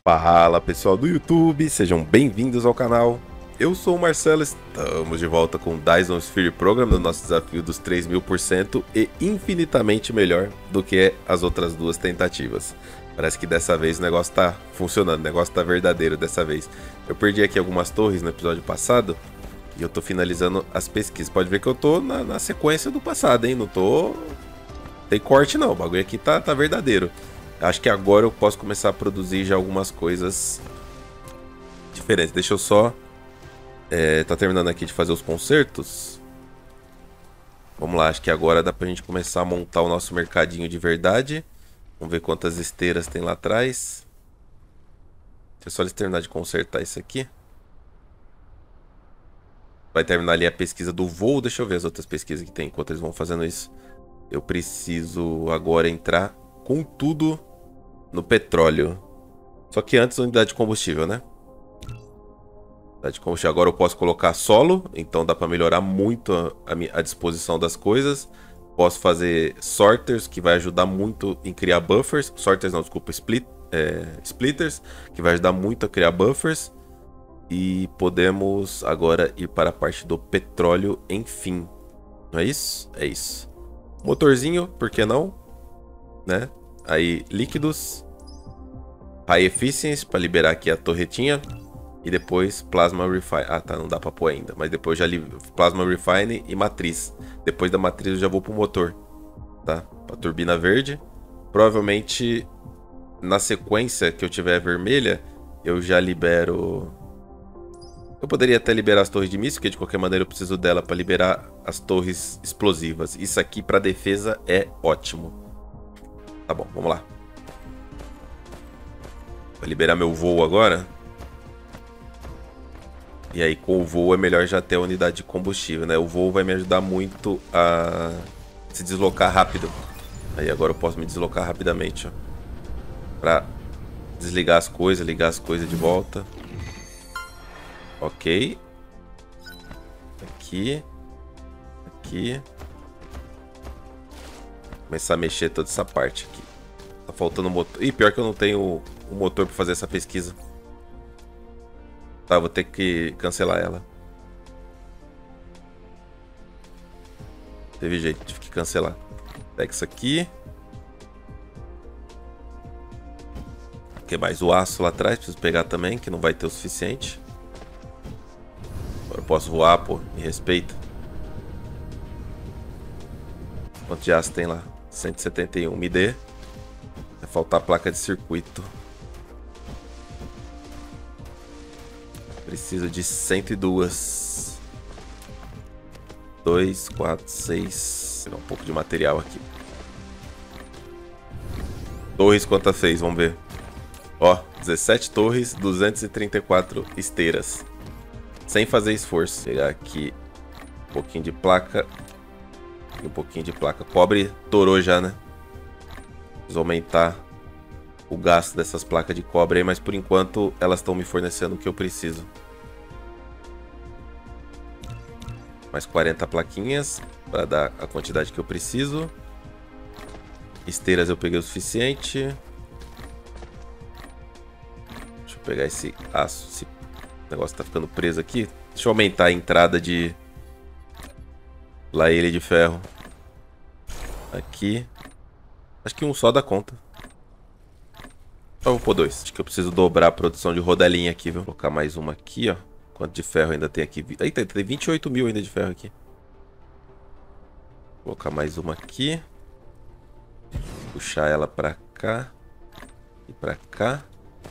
Fala pessoal do YouTube, sejam bem-vindos ao canal. Eu sou o Marcelo, estamos de volta com o Dyson Sphere Program no nosso desafio dos 3000% e infinitamente melhor do que as outras duas tentativas. Parece que dessa vez o negócio tá funcionando, o negócio tá verdadeiro dessa vez. Eu perdi aqui algumas torres no episódio passado e eu tô finalizando as pesquisas. Pode ver que eu tô na sequência do passado, hein? Não tô... Tem corte não, o bagulho aqui tá verdadeiro. Acho que agora eu posso começar a produzir já algumas coisas diferentes. Deixa eu só... tá terminando aqui de fazer os consertos. Vamos lá, acho que agora dá pra gente começar a montar o nosso mercadinho de verdade. Vamos ver quantas esteiras tem lá atrás. Deixa eu só eles terminar de consertar isso aqui. Vai terminar ali a pesquisa do voo. Deixa eu ver as outras pesquisas que tem enquanto eles vão fazendo isso. Eu preciso agora entrar com tudo no petróleo. Só que antes unidade de combustível, né? Unidade de combustível. Agora eu posso colocar solo, então dá para melhorar muito a disposição das coisas. Posso fazer sorters, que vai ajudar muito em criar buffers. Sorters não, desculpa, splitters, que vai ajudar muito a criar buffers. E podemos agora ir para a parte do petróleo, enfim. Não é isso? É isso. Motorzinho, por que não? Né? Aí, líquidos. High Efficiency, para liberar aqui a torretinha. E depois Plasma Refine. Ah, tá, não dá para pôr ainda. Mas depois já Plasma Refine e Matriz. Depois da Matriz eu já vou pro motor. Tá? Pra turbina verde. Provavelmente, na sequência que eu tiver vermelha, eu já libero... Eu poderia até liberar as torres de míssil, porque de qualquer maneira eu preciso dela para liberar as torres explosivas. Isso aqui para defesa é ótimo. Tá bom, vamos lá. Vou liberar meu voo agora. E aí com o voo é melhor já ter a unidade de combustível, né? O voo vai me ajudar muito a se deslocar rápido. Aí agora eu posso me deslocar rapidamente, ó. Pra desligar as coisas, ligar as coisas de volta. Ok. Aqui. Aqui. Começar a mexer toda essa parte aqui. Tá faltando motor. Ih, pior que eu não tenho o motor pra fazer essa pesquisa. Tá, vou ter que cancelar ela. Teve jeito, tive que cancelar. Pega isso aqui. O que mais? O aço lá atrás, preciso pegar também, que não vai ter o suficiente. Agora eu posso voar, pô, me respeita. Quanto de aço tem lá? 171, me dê. Vai faltar a placa de circuito. Preciso de 102. 2, 4, 6. Vou pegar um pouco de material aqui. Torres quantas fez? Vamos ver. Ó, 17 torres, 234 esteiras. Sem fazer esforço. Vou pegar aqui um pouquinho de placa. E um pouquinho de placa. Cobre torou já, né? Preciso aumentar o gasto dessas placas de cobre aí, mas por enquanto elas estão me fornecendo o que eu preciso. Mais 40 plaquinhas para dar a quantidade que eu preciso. Esteiras eu peguei o suficiente. Deixa eu pegar esse aço. Esse negócio tá ficando preso aqui. Deixa eu aumentar a entrada de lailha de ferro. Aqui. Acho que um só dá conta. Só vou pôr dois. Acho que eu preciso dobrar a produção de rodelinha aqui, viu? Vou colocar mais uma aqui, ó. Quanto de ferro ainda tem aqui? Eita, tem 28 mil ainda de ferro aqui. Vou colocar mais uma aqui. Puxar ela pra cá. E pra cá.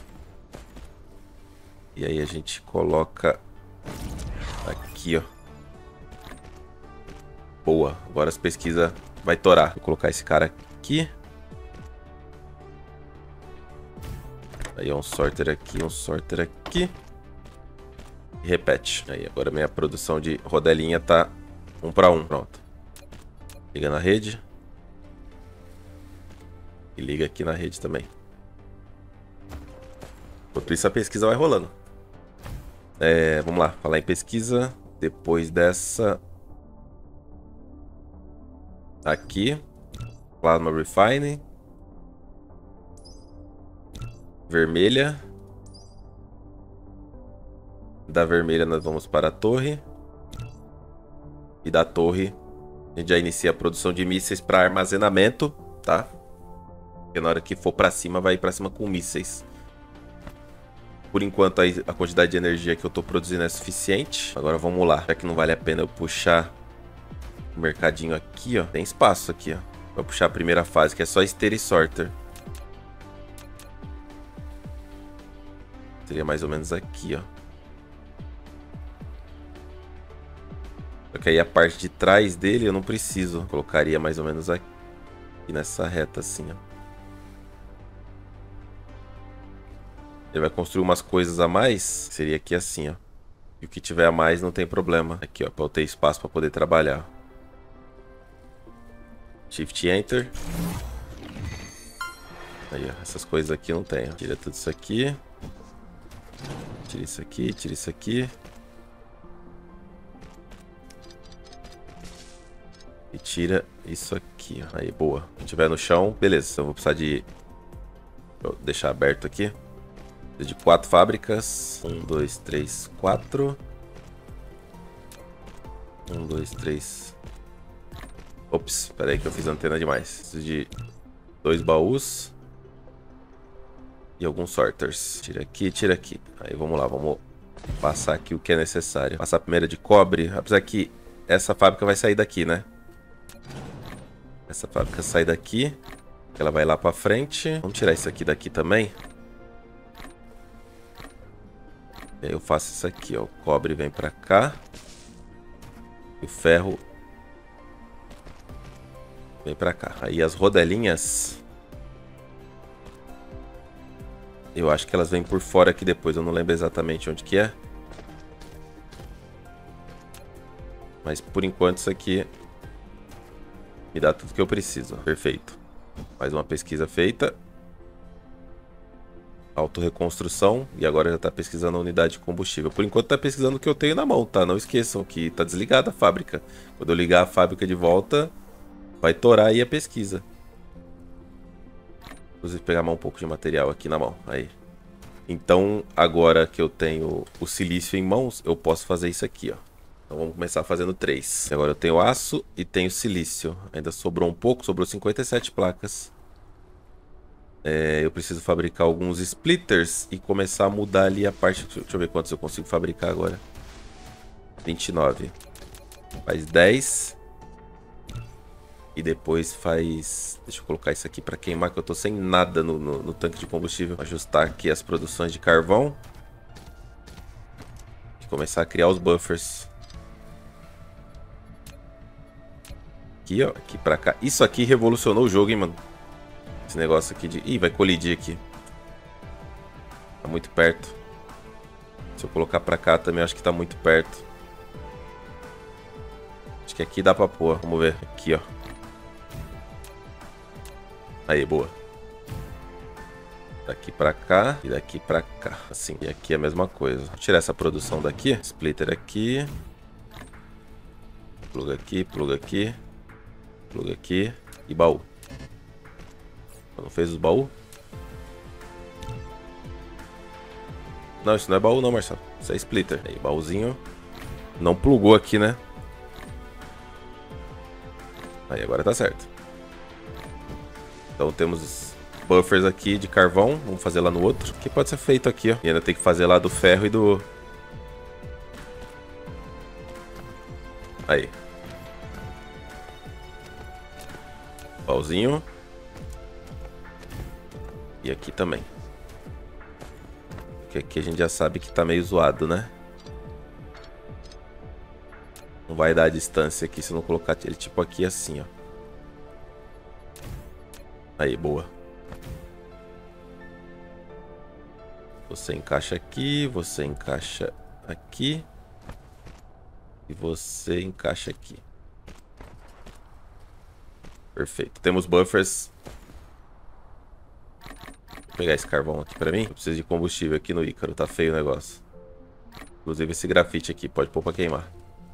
E aí a gente coloca aqui, ó. Boa. Agora as pesquisas vai torar. Vou colocar esse cara aqui. Aí um sorter aqui, um sorter aqui. E repete. Aí agora minha produção de rodelinha tá 1 para 1. Pronto. Liga na rede. E liga aqui na rede também. Enquanto isso a pesquisa vai rolando. Vamos lá, falar em pesquisa. Depois dessa... Aqui. Plasma Refine. Vermelha. da vermelha nós vamos para a torre. E da torre a gente já inicia a produção de mísseis para armazenamento, tá? Porque na hora que for para cima, vai ir para cima com mísseis. Por enquanto a quantidade de energia que eu tô produzindo é suficiente. Agora vamos lá. Já que não vale a pena eu puxar o mercadinho aqui, ó. Tem espaço aqui, ó. Vou puxar a primeira fase, que é só esteira e sorter. Seria mais ou menos aqui, ó. Só que aí a parte de trás dele eu não preciso. Colocaria mais ou menos aqui nessa reta assim, ó. Ele vai construir umas coisas a mais. Seria aqui assim, ó. E o que tiver a mais não tem problema. Aqui, ó, pra eu ter espaço pra poder trabalhar. Shift Enter. Aí, ó, essas coisas aqui não tem, ó. Tira tudo isso aqui. Tira isso aqui, tira isso aqui. E tira isso aqui, ó. Aí, boa. Se tiver no chão, beleza. Então eu vou precisar de... Vou deixar aberto aqui. De 4 fábricas. 1, 2, 3, 4. 1, 2, 3. Ops, pera aí que eu fiz antena demais. Preciso de 2 baús. E alguns sorters. Tira aqui, tira aqui. Aí vamos lá, vamos passar aqui o que é necessário. Passar a primeira de cobre. Apesar que essa fábrica vai sair daqui, né? Essa fábrica sai daqui. Ela vai lá pra frente. Vamos tirar isso aqui daqui também. E aí eu faço isso aqui, ó. O cobre vem pra cá. E o ferro vem pra cá. Aí as rodelinhas, eu acho que elas vêm por fora aqui depois. Eu não lembro exatamente onde que é. Mas por enquanto isso aqui me dá tudo que eu preciso. Perfeito. Mais uma pesquisa feita. Autorreconstrução. E agora já tá pesquisando a unidade de combustível. Por enquanto tá pesquisando o que eu tenho na mão, tá? Não esqueçam que tá desligada a fábrica. Quando eu ligar a fábrica de volta, vai torar aí a pesquisa. Inclusive pegar um pouco de material aqui na mão. Aí. Então, agora que eu tenho o silício em mãos, eu posso fazer isso aqui, ó. Então vamos começar fazendo 3. Agora eu tenho aço e tenho silício. Ainda sobrou um pouco, sobrou 57 placas. Eu preciso fabricar alguns splitters e começar a mudar ali a parte... Deixa eu ver quantos eu consigo fabricar agora. 29. Faz 10. E depois faz... Deixa eu colocar isso aqui para queimar, que eu tô sem nada no tanque de combustível. Ajustar aqui as produções de carvão. E começar a criar os buffers. Aqui, ó. Aqui pra cá. Isso aqui revolucionou o jogo, hein, mano. Esse negócio aqui de... Ih, vai colidir aqui. Tá muito perto. Se eu colocar pra cá também, acho que tá muito perto. Acho que aqui dá pra pôr. Vamos ver. Aqui, ó. Aí, boa. Daqui pra cá e daqui pra cá. Assim. E aqui é a mesma coisa. Vou tirar essa produção daqui. Splitter aqui. Pluga aqui, pluga aqui. Pluga aqui. E baú. Não fez os baús? Não, isso não é baú não, Marcelo. Isso é splitter. Aí, baúzinho. Não plugou aqui, né? Aí, agora tá certo. Então temos buffers aqui de carvão. Vamos fazer lá no outro. Que pode ser feito aqui, ó. E ainda tem que fazer lá do ferro e do... Aí. Baúzinho. E aqui também. Porque aqui a gente já sabe que tá meio zoado, né? Não vai dar a distância aqui se eu não colocar ele tipo aqui assim, ó. Aí, boa. Você encaixa aqui, você encaixa aqui. E você encaixa aqui. Perfeito. Temos buffers. Vou pegar esse carvão aqui pra mim. Eu preciso de combustível aqui no Ícaro. Tá feio o negócio. Inclusive esse grafite aqui. Pode pôr pra queimar.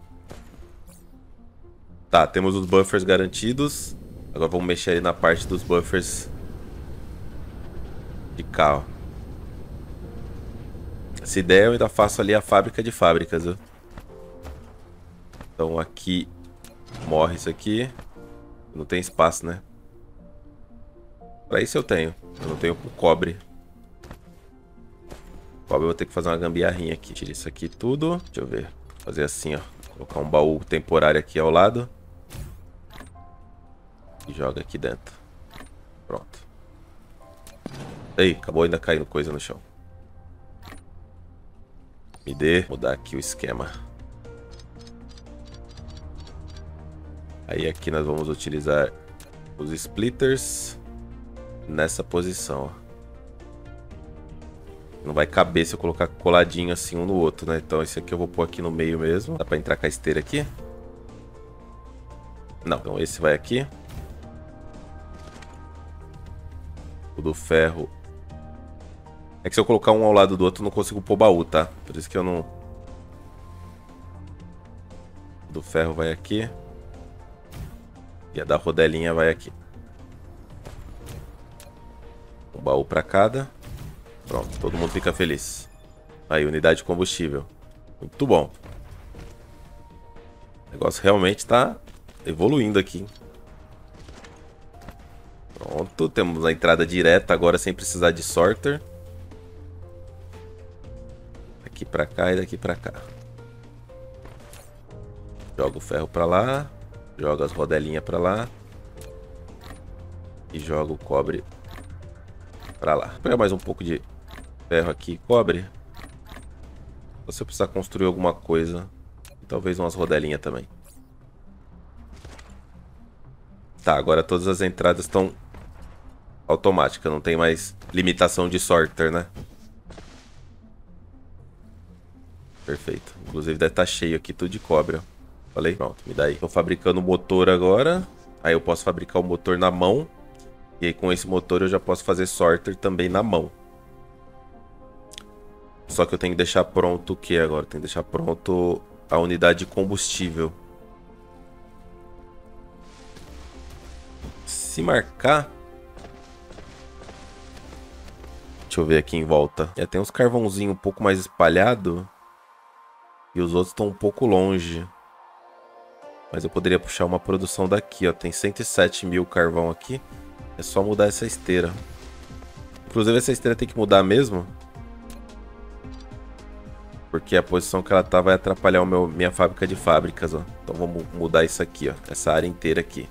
Tá, temos os buffers garantidos. Agora vamos mexer ali na parte dos buffers de cá, ó. Se der, eu ainda faço ali a fábrica de fábricas, viu? Então aqui morre isso aqui. Não tem espaço, né? Pra isso eu tenho. Eu não tenho com cobre. Cobre eu vou ter que fazer uma gambiarrinha aqui. Tira isso aqui tudo. Deixa eu ver. Fazer assim, ó. Colocar um baú temporário aqui ao lado. E joga aqui dentro. Pronto. Ei, acabou ainda caindo coisa no chão. Me dê. Mudar aqui o esquema. Aí aqui nós vamos utilizar os splitters nessa posição, ó. Não vai caber se eu colocar coladinho assim um no outro, né? Então esse aqui eu vou pôr aqui no meio mesmo. Dá pra entrar com a esteira aqui? Não. Então esse vai aqui. O do ferro. É que se eu colocar um ao lado do outro eu não consigo pôr baú, tá? Por isso que eu não... O do ferro vai aqui. E a da rodelinha vai aqui. Um baú pra cada. Pronto, todo mundo fica feliz. Aí, unidade de combustível. Muito bom. O negócio realmente tá evoluindo aqui. Pronto, temos a entrada direta agora sem precisar de sorter. Daqui pra cá e daqui pra cá. Joga o ferro pra lá. Joga as rodelinhas pra lá. E joga o cobre pra lá. Vou pegar mais um pouco de ferro aqui, cobre. Se eu precisar construir alguma coisa. E talvez umas rodelinhas também. Tá, agora todas as entradas estão automáticas. Não tem mais limitação de sorter, né? Perfeito. Inclusive deve estar cheio aqui, tudo de cobre, ó. Falei? Pronto, me dá aí. Tô fabricando o motor agora. Aí eu posso fabricar o motor na mão. E aí com esse motor eu já posso fazer sorter também na mão. Só que eu tenho que deixar pronto o que agora? Tenho que deixar pronto a unidade de combustível. Se marcar... Deixa eu ver aqui em volta. Já tem uns carvãozinhos um pouco mais espalhado. E os outros estão um pouco longe. Mas eu poderia puxar uma produção daqui, ó. Tem 107 mil carvão aqui. É só mudar essa esteira. Inclusive essa esteira tem que mudar mesmo. Porque a posição que ela tá vai atrapalhar minha fábrica de fábricas, ó. Então vamos mudar isso aqui, ó. Essa área inteira aqui.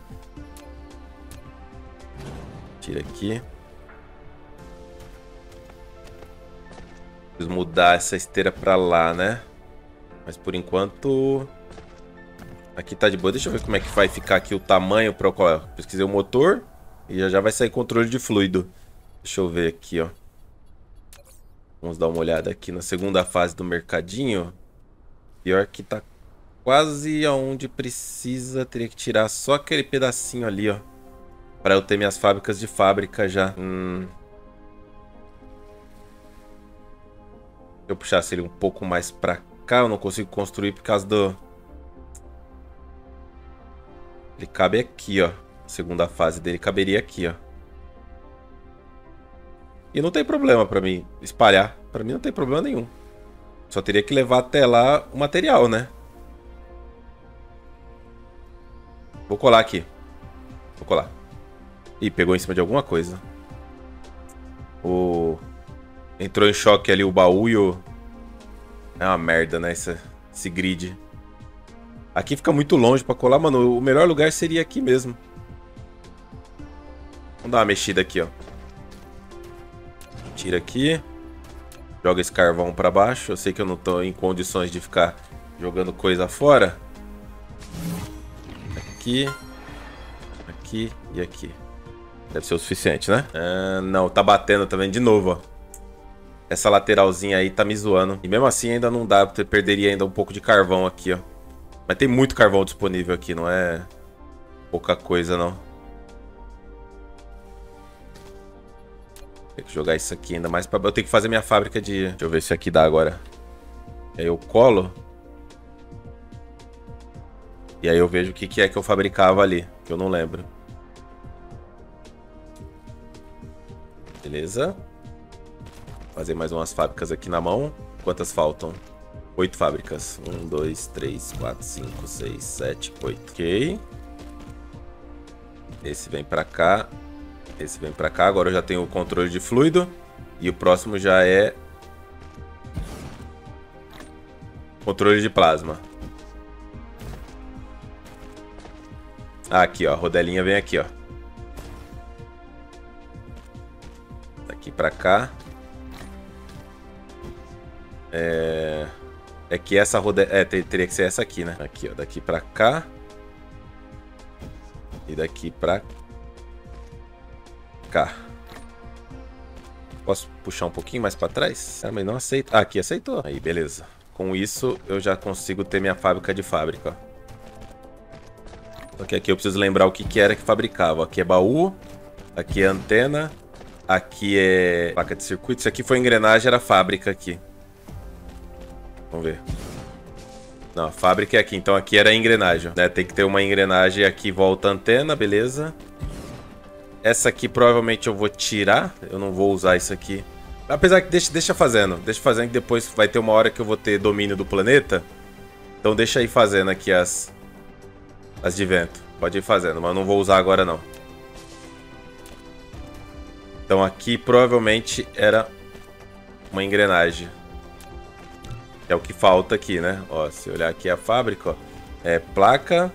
Tira aqui. Preciso mudar essa esteira pra lá, né? Mas por enquanto... Aqui tá de boa. Deixa eu ver como é que vai ficar aqui o tamanho para o qual. Pesquisei o motor e já vai sair controle de fluido. Deixa eu ver aqui, ó. Vamos dar uma olhada aqui na segunda fase do mercadinho. Pior que tá quase aonde precisa. Teria que tirar só aquele pedacinho ali, ó. Para eu ter minhas fábricas de fábrica já. Se eu puxasse ele um pouco mais pra cá, eu não consigo construir por causa do... Ele cabe aqui, ó. A segunda fase dele caberia aqui, ó. E não tem problema pra mim espalhar. Pra mim não tem problema nenhum. Só teria que levar até lá o material, né? Vou colar aqui. Vou colar. Ih, pegou em cima de alguma coisa. Entrou em choque ali o baú e o... É uma merda, né? Esse grid. Aqui fica muito longe pra colar, mano. O melhor lugar seria aqui mesmo. Vamos dar uma mexida aqui, ó. Tira aqui. Joga esse carvão pra baixo. Eu sei que eu não tô em condições de ficar jogando coisa fora. Aqui. Aqui e aqui. Deve ser o suficiente, né? Não, tá batendo também de novo, ó. Essa lateralzinha aí tá me zoando. E mesmo assim ainda não dá. Eu perderia ainda um pouco de carvão aqui, ó. Mas tem muito carvão disponível aqui, não é pouca coisa, não. Tem que jogar isso aqui ainda mais pra... Eu tenho que fazer minha fábrica de... Deixa eu ver se aqui dá agora. E aí eu colo. E aí eu vejo o que é que eu fabricava ali, que eu não lembro. Beleza. Fazer mais umas fábricas aqui na mão. Quantas faltam? 8 fábricas. 1, 2, 3, 4, 5, 6, 7, 8. Ok. Esse vem pra cá. Esse vem pra cá. Agora eu já tenho o controle de fluido. E o próximo já é... controle de plasma. Ah, aqui, ó. A rodelinha vem aqui, ó. Daqui pra cá. É que essa rodelinha... teria que ser essa aqui, né? Aqui, ó. Daqui pra cá. E daqui pra cá. Posso puxar um pouquinho mais pra trás? Ah, mas não aceita. Ah, aqui aceitou. Aí, beleza. Com isso, eu já consigo ter minha fábrica de fábrica, ó. Só que aqui eu preciso lembrar o que era que fabricava. Aqui é baú. Aqui é antena. Aqui é placa de circuito. Isso aqui foi engrenagem, era fábrica aqui. Vamos ver. Não, a fábrica é aqui. Então aqui era a engrenagem, né? Tem que ter uma engrenagem aqui, volta a antena, beleza. Essa aqui provavelmente eu vou tirar. Eu não vou usar isso aqui. Apesar que deixa fazendo. Deixa fazendo que depois vai ter uma hora que eu vou ter domínio do planeta. Então deixa aí fazendo aqui as de vento. Pode ir fazendo, mas eu não vou usar agora não. Então aqui provavelmente era uma engrenagem. É o que falta aqui, né? Ó, se olhar aqui a fábrica, ó. É placa.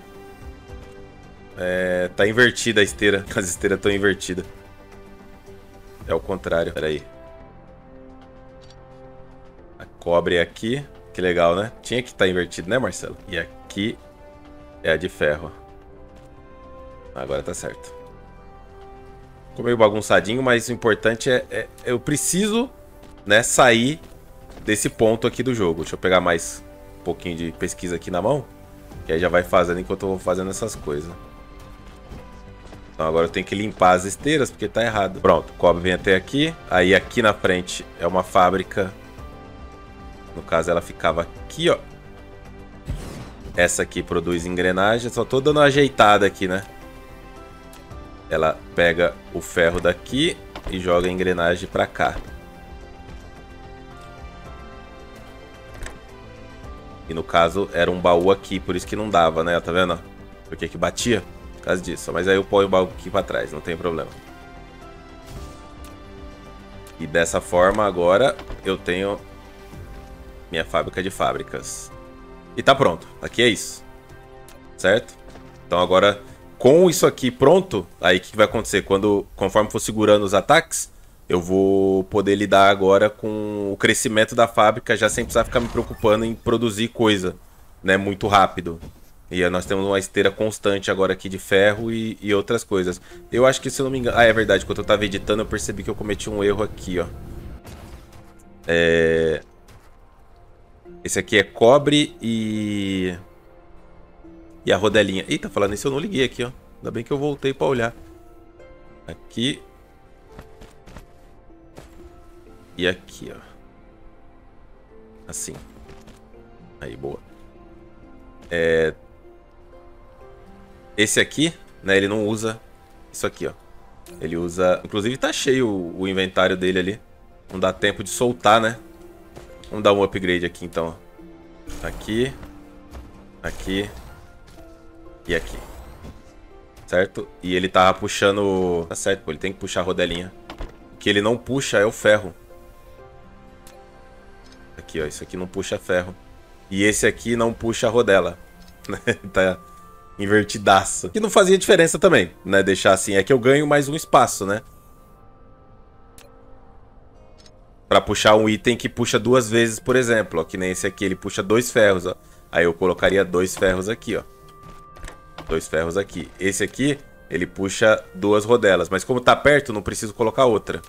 Tá invertida a esteira. As esteiras estão invertidas. É o contrário. Pera aí. A cobre é aqui. Que legal, né? Tinha que estar invertido, né, Marcelo? E aqui é a de ferro. Agora tá certo. Ficou meio bagunçadinho, mas o importante eu preciso, né, sair desse ponto aqui do jogo. Deixa eu pegar mais um pouquinho de pesquisa aqui na mão. Que aí já vai fazendo enquanto eu vou fazendo essas coisas. Então agora eu tenho que limpar as esteiras porque tá errado. Pronto, o cobre vem até aqui. Aí aqui na frente é uma fábrica. No caso ela ficava aqui, ó. Essa aqui produz engrenagem. Só tô dando uma ajeitada aqui, né? Ela pega o ferro daqui e joga a engrenagem pra cá. E no caso era um baú aqui, por isso que não dava, né? Tá vendo? Porque que batia? Por causa disso. Mas aí eu ponho o baú aqui pra trás, não tem problema. E dessa forma agora eu tenho minha fábrica de fábricas. E tá pronto. Aqui é isso. Certo? Então agora, com isso aqui pronto, aí o que vai acontecer? Conforme for segurando os ataques, eu vou poder lidar agora com o crescimento da fábrica, já sem precisar ficar me preocupando em produzir coisa, né, muito rápido. E aí nós temos uma esteira constante agora aqui de ferro e outras coisas. Eu acho que, se eu não me engano... Ah, é verdade, quando eu tava editando eu percebi que eu cometi um erro aqui, ó. Esse aqui é cobre e a rodelinha. Eita, falando isso eu não liguei aqui, ó. Ainda bem que eu voltei pra olhar. Aqui. E aqui, ó. Assim. Aí, boa. Esse aqui, né, ele não usa isso aqui, ó. Ele usa... Inclusive tá cheio o inventário dele ali. Não dá tempo de soltar, né? Vamos dar um upgrade aqui, então. Aqui. Aqui. E aqui. Certo? E ele tava puxando... Tá certo, pô. Ele tem que puxar a rodelinha. O que ele não puxa é o ferro. Aqui, ó. Isso aqui não puxa ferro. E esse aqui não puxa a rodela. Tá invertidaço. Que não fazia diferença também, né? Deixar assim. É que eu ganho mais um espaço, né? Pra puxar um item que puxa 2 vezes, por exemplo. Ó, que nem esse aqui, ele puxa 2 ferros, ó. Aí eu colocaria 2 ferros aqui, ó. 2 ferros aqui. Esse aqui, ele puxa 2 rodelas. Mas como tá perto, não preciso colocar outra.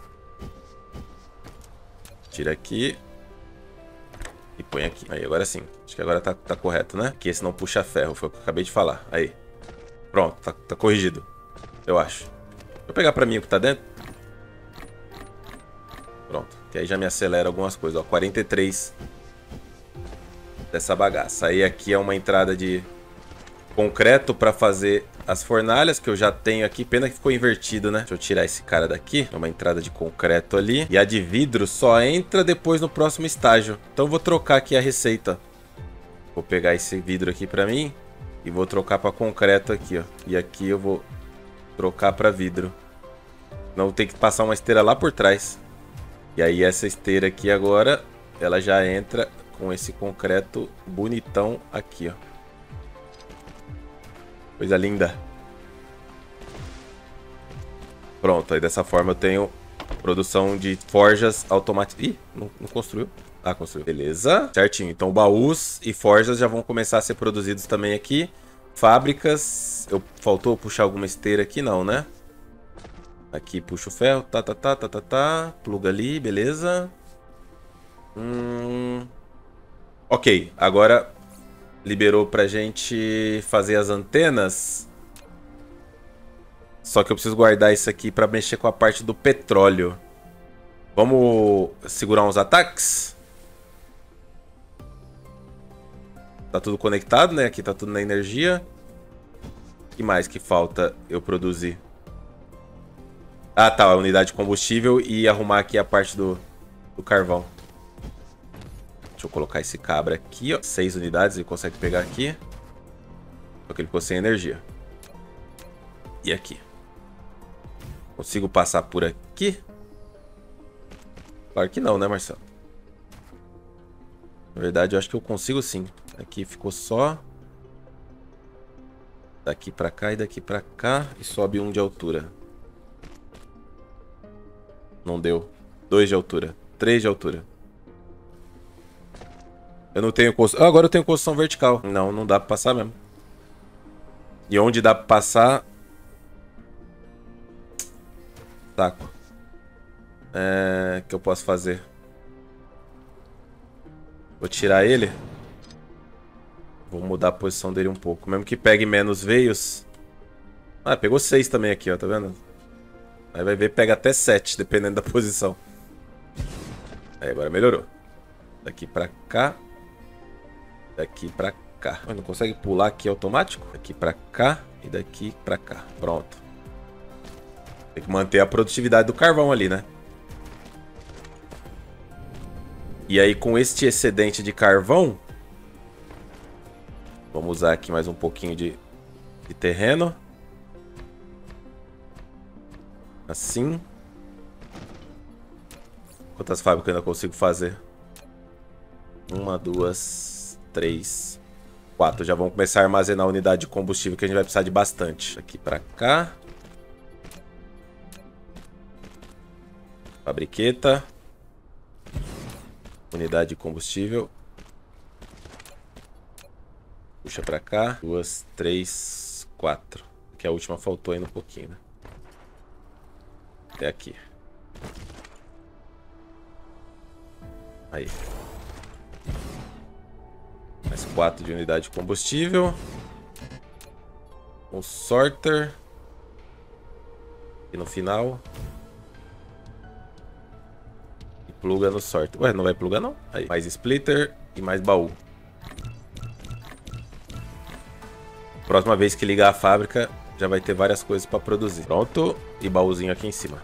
Tira aqui. E põe aqui. Aí, agora sim. Acho que agora tá correto, né? Que esse não puxa ferro, foi o que eu acabei de falar. Aí. Pronto, tá corrigido. Eu acho. Vou pegar pra mim o que tá dentro. Pronto, que aí já me acelera algumas coisas, ó, 43 dessa bagaça. Aí aqui é uma entrada de concreto para fazer as fornalhas que eu já tenho aqui. Pena que ficou invertido, né? Deixa eu tirar esse cara daqui. É uma entrada de concreto ali. E a de vidro só entra depois no próximo estágio. Então eu vou trocar aqui a receita. Vou pegar esse vidro aqui para mim e vou trocar para concreto aqui, ó. E aqui eu vou trocar para vidro. Não vou ter que passar uma esteira lá por trás. E aí essa esteira aqui agora, ela já entra com esse concreto bonitão aqui, ó. Coisa linda. Pronto, aí dessa forma eu tenho produção de forjas automáticas. Ih, não construiu? Ah, construiu. Beleza. Certinho. Então baús e forjas já vão começar a ser produzidos também aqui. Fábricas. Faltou puxar alguma esteira aqui? Não, né? Aqui puxa o ferro. Tá. Pluga ali, beleza. Ok, agora liberou pra gente fazer as antenas. Só que eu preciso guardar isso aqui pra mexer com a parte do petróleo. Vamos segurar uns ataques? Tá tudo conectado, né? Aqui tá tudo na energia. O que mais que falta eu produzir? Ah, tá. A unidade de combustível e arrumar aqui a parte do carvão. Deixa eu colocar esse cabra aqui, ó. 6 unidades ele consegue pegar aqui. Só que ele ficou sem energia. E aqui. Consigo passar por aqui? Claro que não, né, Marcelo? Na verdade, eu acho que eu consigo sim. Aqui ficou só daqui pra cá e daqui pra cá. E sobe 1 de altura. Não deu. 2 de altura. 3 de altura. Eu não tenho construção. Agora eu tenho construção vertical. Não, não dá pra passar mesmo. E onde dá pra passar... Saco. O que eu posso fazer? Vou tirar ele. Vou mudar a posição dele um pouco. Mesmo que pegue menos veios. Ah, pegou 6 também aqui, ó. Tá vendo? Aí vai ver, pega até 7, dependendo da posição. Aí agora melhorou. Daqui pra cá. Daqui pra cá. Não consegue pular aqui automático? Daqui pra cá e daqui pra cá. Pronto. Tem que manter a produtividade do carvão ali, né? E aí com este excedente de carvão... Vamos usar aqui mais um pouquinho de terreno. Assim. Quantas fábricas eu ainda consigo fazer? 1, 2, 3, 4. Já vamos começar a armazenar a unidade de combustível que a gente vai precisar de bastante. Aqui pra cá. Fabriqueta. Unidade de combustível. Puxa pra cá. 2, 3, 4. Que a última faltou ainda um pouquinho, né? Até aqui. Aí. Mais 4 de unidade de combustível. Um sorter. E no final. E pluga no sorter. Ué, não vai plugar não? Aí. Mais splitter e mais baú. Próxima vez que ligar a fábrica, já vai ter várias coisas para produzir. Pronto. E baúzinho aqui em cima.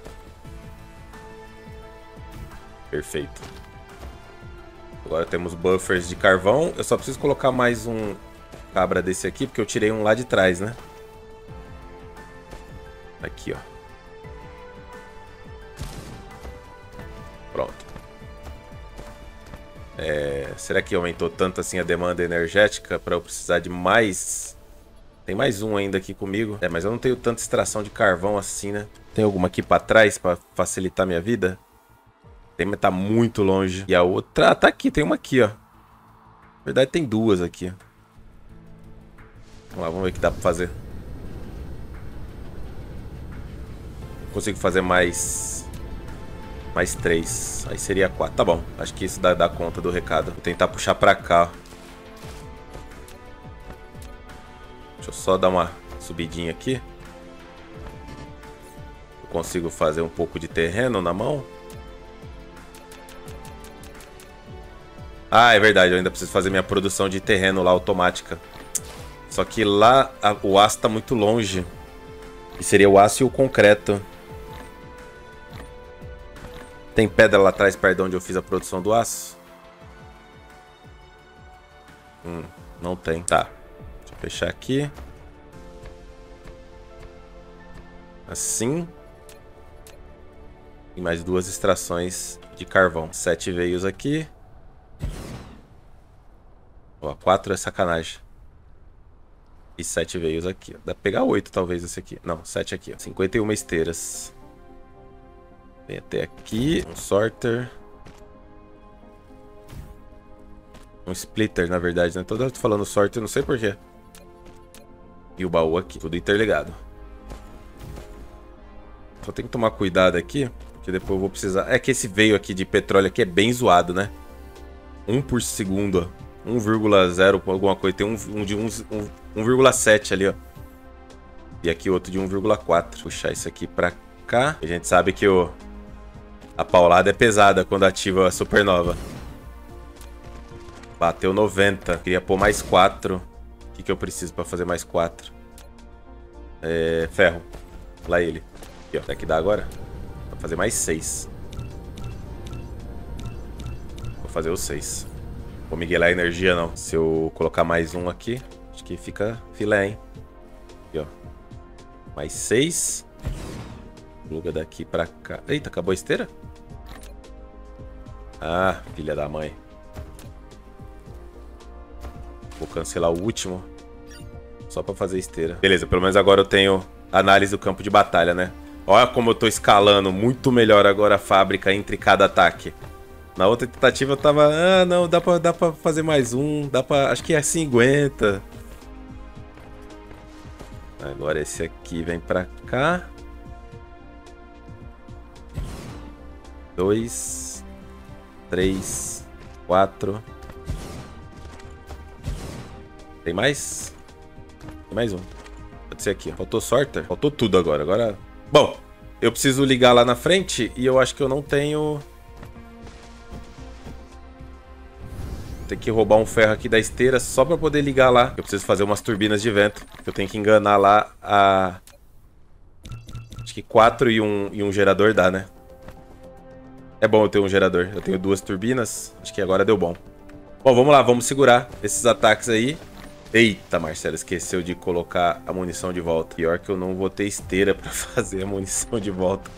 Perfeito. Agora temos buffers de carvão. Eu só preciso colocar mais um cabra desse aqui, porque eu tirei um lá de trás, né? Aqui, ó. Pronto. Será que aumentou tanto assim a demanda energética para eu precisar de mais... Tem mais um ainda aqui comigo. Mas eu não tenho tanta extração de carvão assim, né? Tem alguma aqui pra trás pra facilitar minha vida? Tem, mas tá muito longe. E a outra... tá aqui, tem uma aqui, ó. Na verdade tem duas aqui. Vamos lá, vamos ver o que dá pra fazer. Consigo fazer mais 3. Aí seria 4. Tá bom, acho que isso dá conta do recado. Vou tentar puxar pra cá, ó. Deixa eu só dar uma subidinha aqui. Eu consigo fazer um pouco de terreno na mão. Ah, é verdade. Eu ainda preciso fazer minha produção de terreno lá automática. Só que lá o aço tá muito longe. E seria o aço e o concreto. Tem pedra lá atrás, perto de onde eu fiz a produção do aço? Não tem. Tá. Deixa eu fechar aqui. Assim. E mais 2 extrações de carvão. 7 veios aqui. Ó, 4 é sacanagem. E 7 veios aqui. Dá pra pegar 8 talvez esse aqui. Não, 7 aqui. Ó. 51 esteiras. Vem até aqui. Um sorter. Um splitter, na verdade, né? Toda hora eu tô falando sorter, não sei porquê. E o baú aqui. Tudo interligado. Só tem que tomar cuidado aqui. Que depois eu vou precisar... É que esse veio aqui de petróleo aqui é bem zoado, né? 1 por segundo, ó. 1,0 alguma coisa. Tem um de 1,7 ali, ó. E aqui outro de 1,4. Puxar isso aqui pra cá. A gente sabe que a paulada é pesada quando ativa a supernova. Bateu 90. Queria pôr mais 4. O que eu preciso pra fazer mais 4? Ferro. Lá ele. Aqui, ó. Será que dá agora? Vou fazer mais 6. Vou fazer os 6. Vou miguelar a energia, não. Se eu colocar mais um aqui, acho que fica filé, hein? Aqui, ó. Mais 6. Pluga daqui pra cá. Eita, acabou a esteira? Ah, filha da mãe. Vou cancelar o último. Só pra fazer esteira. Beleza, pelo menos agora eu tenho análise do campo de batalha, né? Olha como eu tô escalando muito melhor agora a fábrica entre cada ataque. Na outra tentativa eu tava... Ah, não, dá pra fazer mais um. Dá pra... Acho que assim aguenta. Agora esse aqui vem pra cá. 2, 3, 4. Tem mais? Tem mais um. Pode ser aqui. Faltou sorter. Faltou tudo agora. Agora... Bom, eu preciso ligar lá na frente e eu acho que eu não tenho... Tem que roubar um ferro aqui da esteira só pra poder ligar lá. Eu preciso fazer umas turbinas de vento. Eu tenho que enganar lá a... Acho que 4 e um gerador dá, né? É bom eu ter um gerador. Eu tenho 2 turbinas. Acho que agora deu bom. Bom, vamos lá. Vamos segurar esses ataques aí. Eita, Marcelo, esqueceu de colocar a munição de volta. Pior que eu não vou ter esteira pra fazer a munição de volta.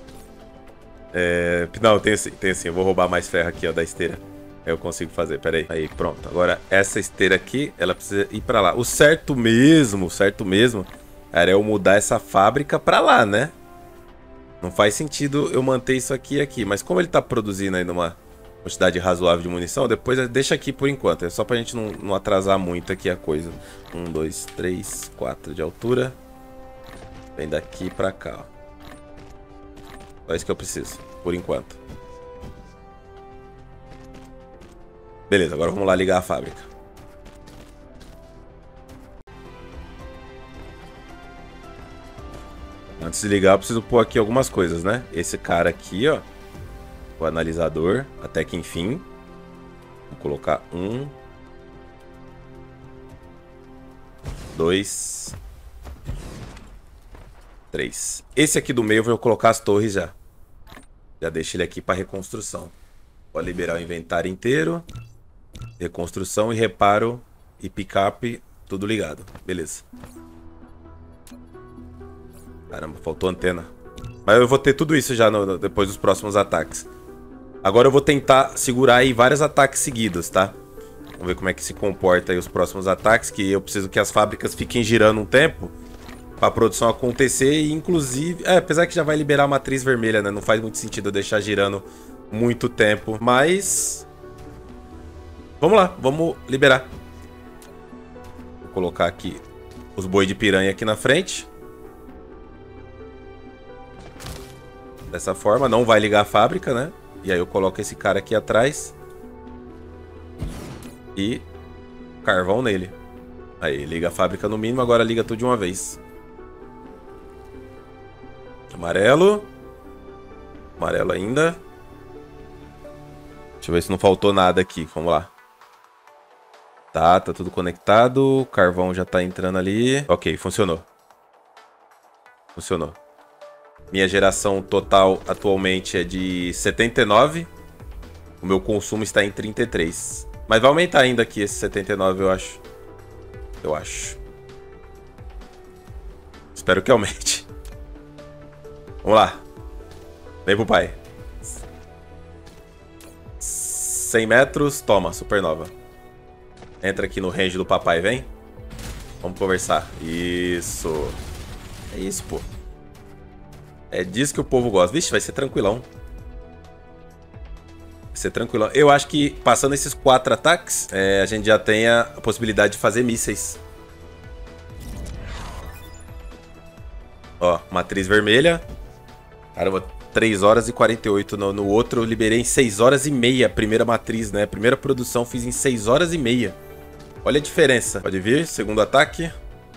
Não, tem sim. Eu vou roubar mais ferro aqui, ó, da esteira. Eu consigo fazer, pera aí. Aí, pronto. Agora, essa esteira aqui, ela precisa ir pra lá. O certo mesmo, era eu mudar essa fábrica pra lá, né? Não faz sentido eu manter isso aqui. Mas como ele tá produzindo aí numa quantidade razoável de munição, depois deixa aqui por enquanto. É só pra gente não atrasar muito aqui a coisa. 1, 2, 3, 4 de altura. Vem daqui pra cá, ó. Só isso que eu preciso, por enquanto. Beleza, agora vamos lá ligar a fábrica. Antes de ligar, eu preciso pôr aqui algumas coisas, né? Esse cara aqui, ó. O analisador, até que enfim. Vou colocar 1, 2, 3. Esse aqui do meio eu vou colocar as torres já. Já deixo ele aqui para reconstrução. Vou liberar o inventário inteiro. Reconstrução e reparo e pick-up, tudo ligado. Beleza. Caramba, faltou antena. Mas eu vou ter tudo isso já depois dos próximos ataques. Agora eu vou tentar segurar aí vários ataques seguidos, tá? Vamos ver como é que se comporta aí os próximos ataques. Que eu preciso que as fábricas fiquem girando um tempo pra produção acontecer. E inclusive... apesar que já vai liberar a matriz vermelha, né? Não faz muito sentido eu deixar girando muito tempo. Mas... Vamos lá, vamos liberar. Vou colocar aqui os boi de piranha aqui na frente. Dessa forma, não vai ligar a fábrica, né? E aí eu coloco esse cara aqui atrás. E carvão nele. Aí, liga a fábrica no mínimo, agora liga tudo de uma vez. Amarelo. Amarelo ainda. Deixa eu ver se não faltou nada aqui, vamos lá. Tá tudo conectado. O carvão já tá entrando ali. Ok, funcionou. Funcionou. Minha geração total atualmente é de 79. O meu consumo está em 33. Mas vai aumentar ainda aqui esse 79, eu acho. Eu acho. Espero que aumente. Vamos lá. Vem pro pai. 100 metros. Toma, supernova. Entra aqui no range do papai, vem. Vamos conversar. Isso. É isso, pô. É disso que o povo gosta. Vixe, vai ser tranquilão. Vai ser tranquilão. Eu acho que passando esses 4 ataques, a gente já tem a possibilidade de fazer mísseis. Ó, matriz vermelha. Caramba, 3 horas e 48 no outro. Eu liberei em 6 horas e meia a primeira matriz, né? A primeira produção fiz em 6 horas e meia. Olha a diferença. Pode vir, segundo ataque.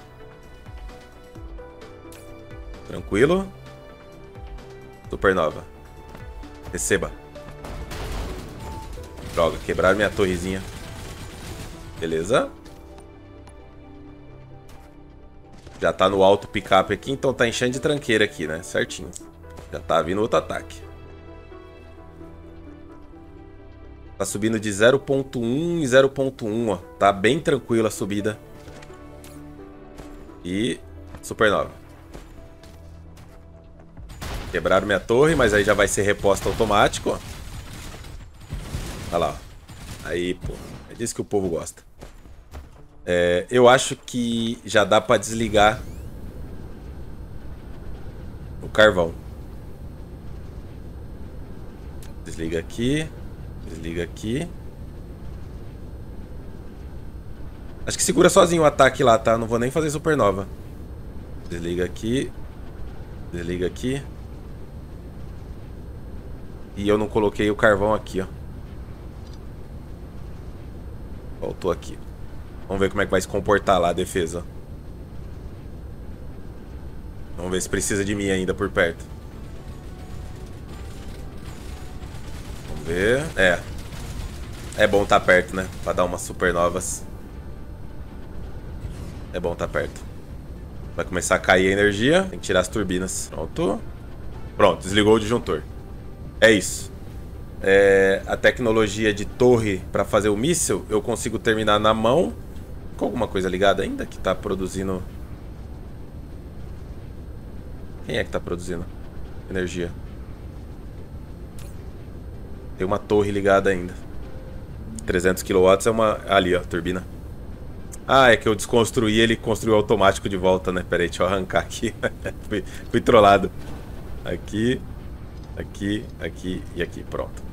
Tranquilo. Supernova. Receba. Droga, quebraram minha torrezinha. Beleza. Já tá no alto picape aqui, então tá enchendo de tranqueira aqui, né? Certinho. Já tá vindo outro ataque. Tá subindo de 0.1 em 0.1, ó. Tá bem tranquila a subida. E supernova. Quebraram minha torre, mas aí já vai ser reposta automático, ó. Olha lá, ó. Aí, pô. É disso que o povo gosta. Eu acho que já dá pra desligar o carvão. Desliga aqui. Desliga aqui. Acho que segura sozinho o ataque lá, tá? Não vou nem fazer supernova. Desliga aqui. Desliga aqui. E eu não coloquei o carvão aqui, ó. Voltou aqui. Vamos ver como é que vai se comportar lá a defesa. Vamos ver se precisa de mim ainda por perto. Vamos ver. É bom estar perto, né? Pra dar umas supernovas. É bom estar perto. Vai começar a cair a energia. Tem que tirar as turbinas. Pronto. Pronto, desligou o disjuntor. É isso. A tecnologia de torre para fazer o míssil, eu consigo terminar na mão. Com alguma coisa ligada ainda que tá produzindo... Quem é que tá produzindo energia? Tem uma torre ligada ainda. 300 kW é uma... Ali, ó, turbina. Ah, é que eu desconstruí, ele construiu automático de volta, né? Pera aí, deixa eu arrancar aqui. fui trollado. Aqui, aqui, aqui e aqui, pronto.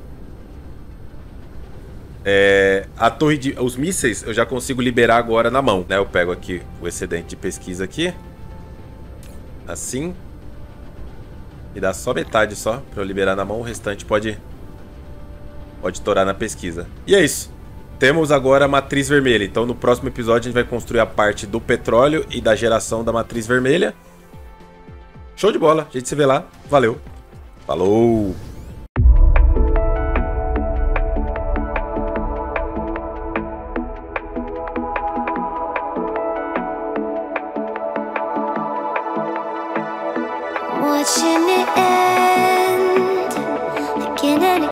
A torre de... Os mísseis eu já consigo liberar agora na mão, né? Eu pego aqui o excedente de pesquisa aqui. Assim. E dá só metade só pra eu liberar na mão. O restante pode torar na pesquisa. E é isso. Temos agora a matriz vermelha. Então no próximo episódio a gente vai construir a parte do petróleo e da geração da matriz vermelha. Show de bola. A gente se vê lá. Valeu. Falou.